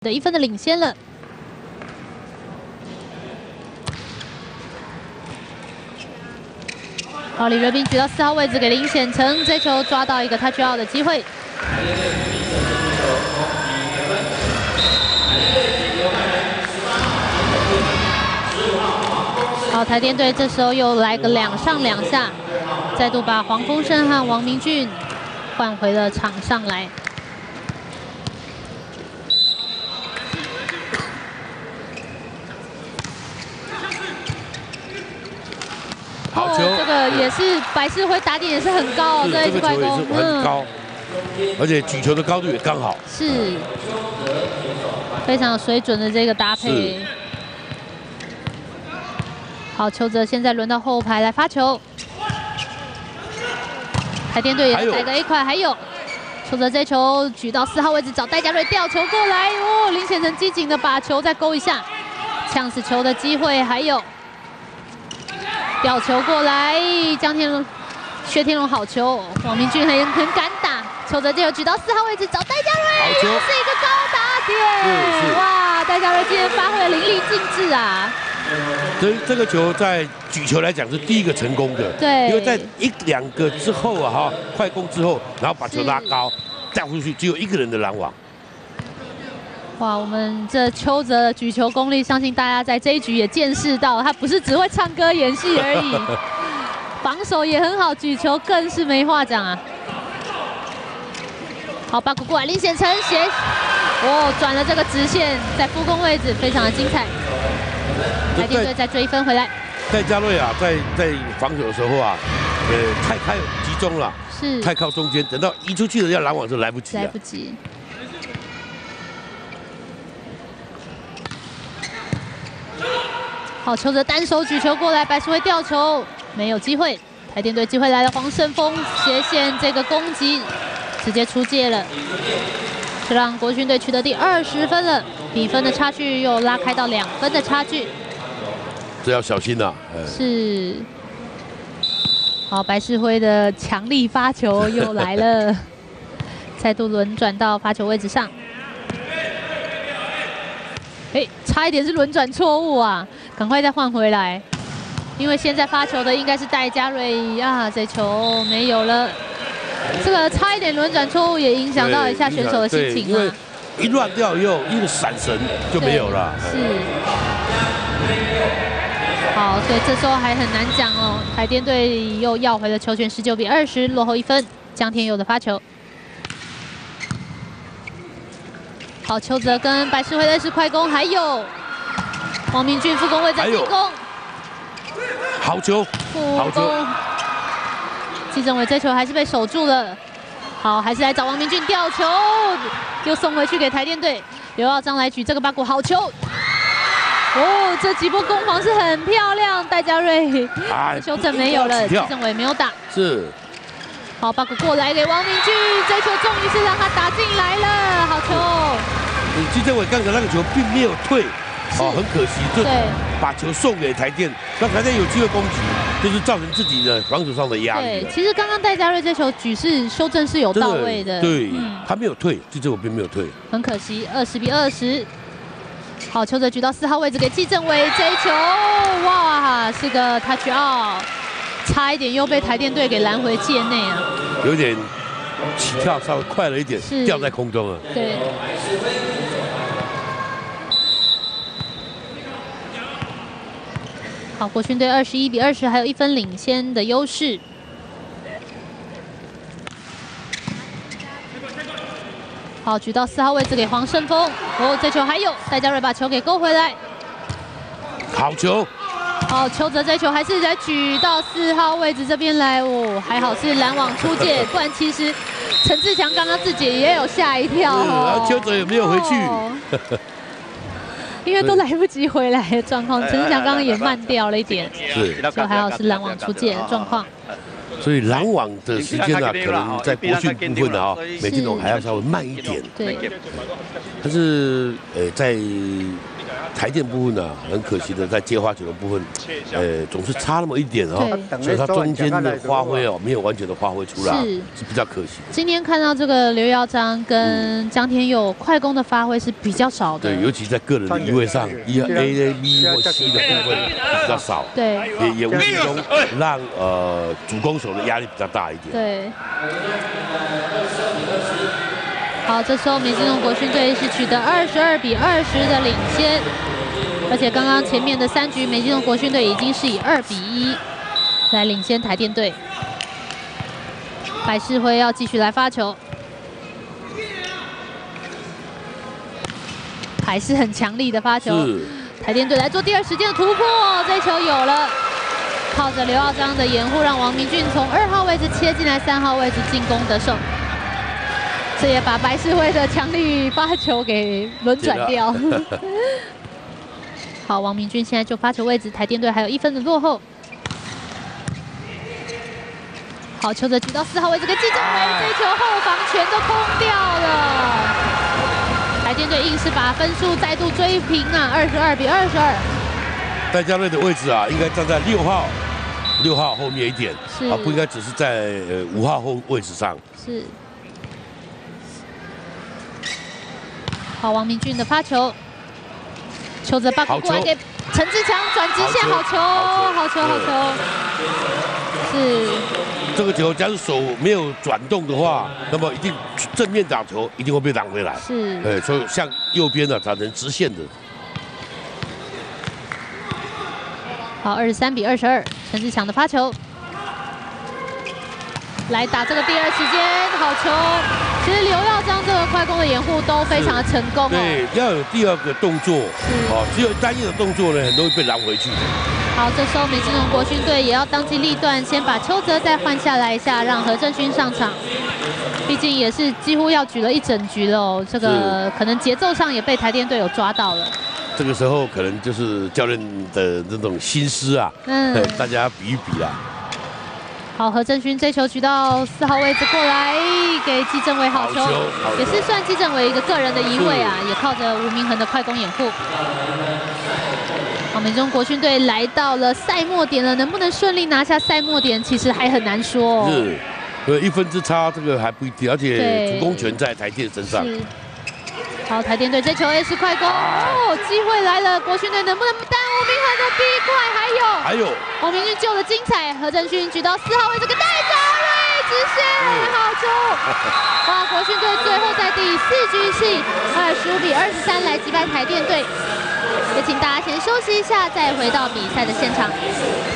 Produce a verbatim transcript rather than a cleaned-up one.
的一分的领先了。好，李瑞斌举到四号位置给林显成，这球抓到一个 touch out 的机会。好，台电队这时候又来个两上两下，再度把黄丰胜和王明俊换回了场上来。 好球， 哦、这个也是白世辉打点也是很高、哦，这一快攻很高，嗯、而且举球的高度也刚好， 是非常有水准的这个搭配。好，邱泽现在轮到后排来发球，台电队也来个 A 快，还有邱泽这球举到四号位置找戴家瑞吊球过来，哦，林显成机警的把球再勾一下，呛死球的机会，还有。 吊球过来，江天龙、薛天龙好球，王明俊很很敢打，邱泽这球举到四号位置找戴家瑞，又是一个高打点，哇！戴家瑞今天发挥的淋漓尽致啊！ 所以这个球在举球来讲是第一个成功的， 对， 因为在一两个之后啊哈，快攻之后，然后把球拉高，再出去，只有一个人的拦网。 哇，我们这邱泽的举球功力，相信大家在这一局也见识到，他不是只会唱歌演戏而已，防守也很好，举球更是没话讲啊。好，八股过来，林显成斜，哦，转了这个直线，在副攻位置，非常的精彩。台电队再追一分回来。 戴家瑞啊，在在防守的时候啊，呃，太太集中了， 是太靠中间，等到移出去了要拦网就来不及了， 来不及。 好，邱泽单手举球过来，白世辉吊球没有机会。台电队机会来了，黄胜峰斜线这个攻击直接出界了，这让国军队取得第二十分了，比分的差距又拉开到两分的差距。 这要小心呐、啊！ 是。好，白世辉的强力发球又来了，再度轮转到发球位置上。 哎，差一点是轮转错误啊！赶快再换回来，因为现在发球的应该是戴家瑞啊，这球没有了。这个差一点轮转错误也影响到一下选手的心情啊。 一乱掉又一个闪神就没有了。 是。好，所以这时候还很难讲哦。台电队又要回了球权，十九比二十，落后一分。江天佑的发球。 好，邱泽跟白世辉的是快攻，还有王明俊副攻位在进攻， 好球， 好球！季正伟这球还是被守住了，好，还是来找王明俊吊球，又送回去给台电队，刘耀章来举这个八股好球，哦，这几波攻防是很漂亮，戴家瑞修正没有了，季正伟没有打， 是。 好，八股过来给王明俊，这球终于是让他打进来了，好球！ 季正伟刚才那个球并没有退，哦，很可惜，就把球送给台电，让台电有机会攻击，就是造成自己的防守上的压力。 对，其实刚刚戴家瑞这球举是修正是有到位的， 对，嗯、他没有退，季正伟并没有退， 很可惜，二十比二十。好，球者举到四号位置给季正伟这一球，哇，是个 touch out。 差一点又被台电队给拦回界内啊， 有点起跳稍微快了一点，掉在空中了。 对。好，国军队二十一比二十，还有一分领先的优势。好，举到四号位置给黄胜峰，哦，这球还有戴家瑞把球给勾回来， 好球。 好，邱泽这球还是在举到四号位置这边来哦，还好是拦网出界，不然其实陈志强刚刚自己也有吓一跳哦。 然后邱泽也没有回去， 哦、因为都来不及回来的状况，陈志强刚刚也慢掉了一点， 是， 就还好是拦网出界的状况。 所以拦网的时间啊，可能在国训部分啊，美金龙还要稍微慢一点。 对， 但是呃，在台电部分呢、啊，很可惜的在接发球的部分，呃，总是差那么一点哦，所以他中间的发挥哦，没有完全的发挥出来，是是比较可惜。 今天看到这个刘耀章跟江天佑快攻的发挥是比较少的， 对，尤其在个人的移位上，一 A、B 或 C 的部分比较少， 对， 也也无形中让呃主攻手的压力比较大一点。 对。好，这时候美津浓国训队是取得二十二比二十的领先，而且刚刚前面的三局美津浓国训队已经是以二比一来领先台电队。白世辉要继续来发球，还是很强力的发球。台电队来做第二时间的突破，这球有了，靠着刘耀章的掩护，让王明俊从二号位置切进来，三号位置进攻得手。这也把白世辉的强力发球给轮转掉。好，王明俊现在就发球位置，台电队还有一分的落后。好，球者举到四号位置，给季正伟，这球后防全都空掉了。台电队硬是把分数再度追平啊，二十二比二十二。 戴家瑞的位置啊，应该站在六号，六号后面一点，啊，不应该只是在呃五号后位置上。 是。好，王明俊的发球，球者把过来给陈志强转直线，好球，好球，好球，是。 这个球假如手没有转动的话，那么一定正面打球一定会被挡回来。 是。 对，所以向右边呢打成直线的。 好，二十三比二十二，陈志强的发球，来打这个第二时间，好球。其实刘耀章这个快攻的掩护都非常的成功哦。 对，要有第二个动作，哦，只有单一的动作呢，很容易被拦回去。 好，这时候美津浓国训队也要当机立断，先把邱泽再换下来一下，让何正勋上场。毕竟也是几乎要举了一整局了哦，这个可能节奏上也被台电队有抓到了。 这个时候可能就是教练的这种心思啊，嗯，大家比一比啦。 好，何正勋这球举到四号位置过来，给季正伟好球，好球好球也是算季正伟一个个人的移位啊，也靠着吴明恒的快攻掩护。好，美津浓国训队来到了赛末点了，能不能顺利拿下赛末点，其实还很难说哦。 是，呃，一分之差，这个还不一定，而且主攻权在台电身上。 好，台电队这球也是快攻哦，机会来了，国训队能不能单吴明恒的第一块？还有， 还有， 王明俊救的精彩，何正勋举到四号位，这个戴家瑞直线好球！哇，国训队最后在第四局是以二十五比二十三来击败台电队。也请大家先休息一下，再回到比赛的现场。